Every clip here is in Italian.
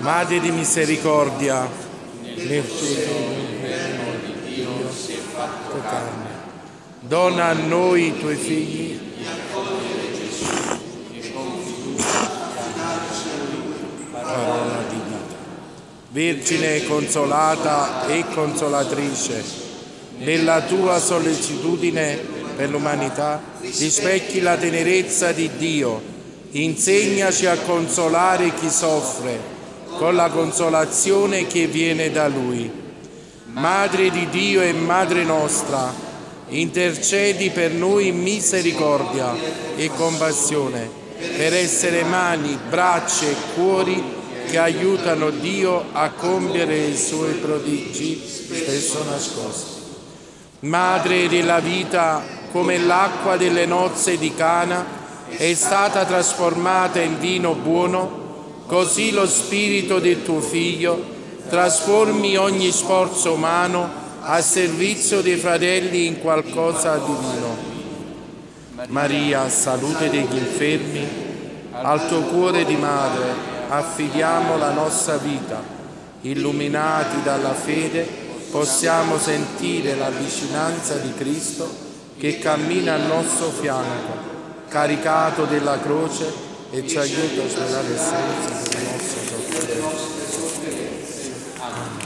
Madre di misericordia, nel seno inferno di Dio si è fatto carne. dona a noi i tuoi figli, Di accogliere Gesù e con fiducia di darci a Lui parola di vita. Vergine consolata e consolatrice, nella tua sollecitudine per l'umanità, rispecchi la tenerezza di Dio, insegnaci a consolare chi soffre con la consolazione che viene da Lui. Madre di Dio e Madre nostra, intercedi per noi in misericordia e compassione, per essere mani, braccia e cuori che aiutano Dio a compiere i suoi prodigi spesso nascosti. Madre della vita, come l'acqua delle nozze di Cana è stata trasformata in vino buono, così lo spirito del tuo Figlio trasformi ogni sforzo umano a servizio dei fratelli in qualcosa di divino. Maria, salute degli infermi, al tuo cuore di madre affidiamo la nostra vita. Illuminati dalla fede, possiamo sentire la vicinanza di Cristo che cammina al nostro fianco, caricato della croce, e ci aiuta a svelare il senso delle nostre sofferenze. Amen.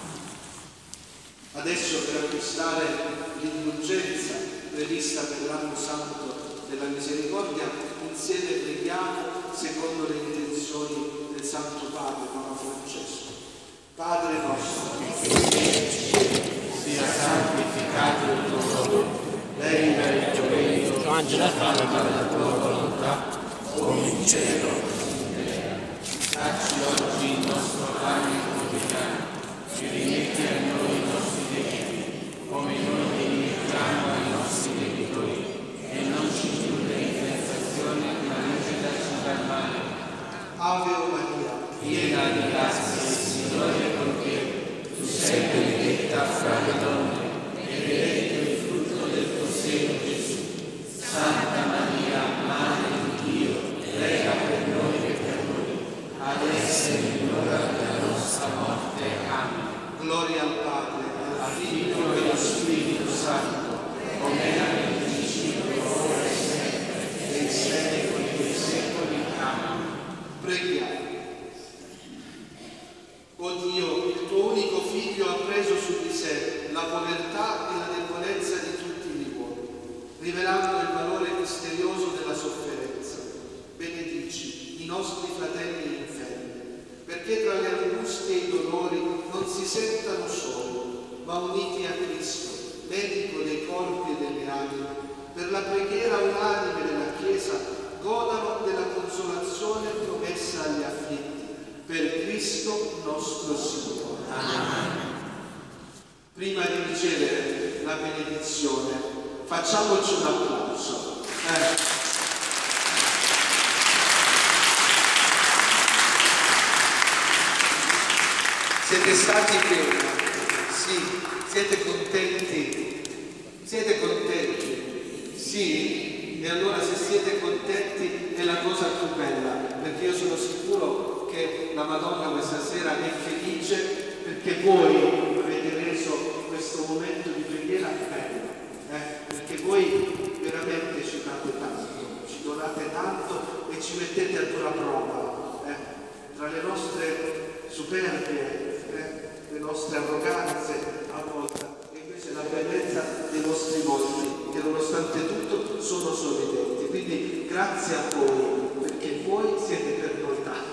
Adesso, per acquistare l'indulgenza prevista per l'anno santo della misericordia, insieme preghiamo secondo le intenzioni del Santo Padre Papa Francesco. Padre nostro, sia santificato il tuo nome, venga il tuo regno, sia fatta la tua volontà, come in cielo. Dacci oggi il nostro pane quotidiano, e rimetti a noi i nostri debiti, come noi rimettiamo ai nostri debitori, e non ci indurre in tentazione, ma liberaci dal male. Ave Maria, piena di grazia, il Signore è con te. Tu sei benedetta fra le donne, e benedetto il frutto del tuo seno, Gesù. Santa Maria, Madre di Dio, prega per noi peccatori, adesso e nell'ora della nostra morte. Amen. Gloria al Padre, al Figlio e allo Spirito Santo, come era nel principio, ora e sempre, e in secoli dei secoli. Amen. Preghiamo. O Dio, il tuo unico Figlio ha preso su di sé la povertà e la debolezza di tutti gli uomini, rivelando il valore misterioso della sofferenza. Benedici i nostri fratelli infermi, perché tra le angustie e i dolori non si sentano soli, ma uniti a Cristo, medico dei corpi e delle anime, per la preghiera unanime della Chiesa, godano della consolazione promessa agli afflitti. Per Cristo nostro Signore. Amen. Prima di ricevere la benedizione, facciamoci un applauso. Siete stati bene? Sì. Siete contenti? Siete contenti? Sì. E allora, se siete contenti, è la cosa più bella, perché io sono sicuro che la Madonna questa sera è felice, perché voi avete reso questo momento di preghiera bello, perché voi veramente ci date tanto, ci donate tanto e ci mettete a dura prova, tra le nostre superbie, le nostre arroganze a volte, e invece la bellezza dei vostri volti, che nonostante tutto sono sorridenti. Quindi grazie a voi, perché voi siete per noi tanto.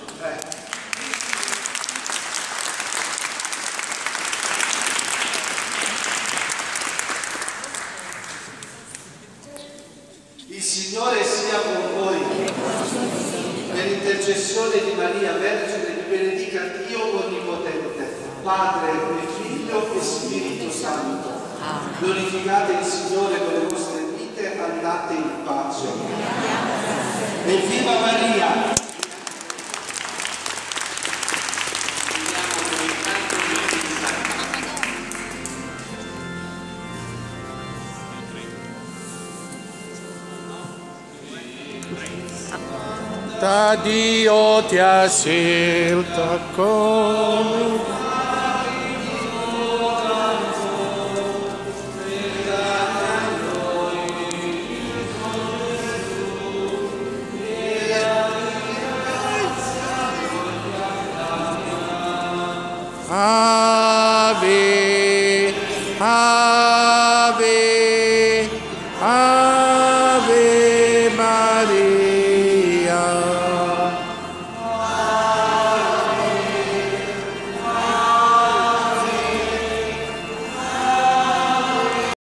Il Signore sia con voi. Per intercessione di Maria Vergine vi benedica Dio Onnipotente, Padre e Figlio e Spirito Santo. Glorificate il Signore con le vostre vite, andate in pace. Evviva Maria! Da Dio ti ha scelta come Ave, Ave.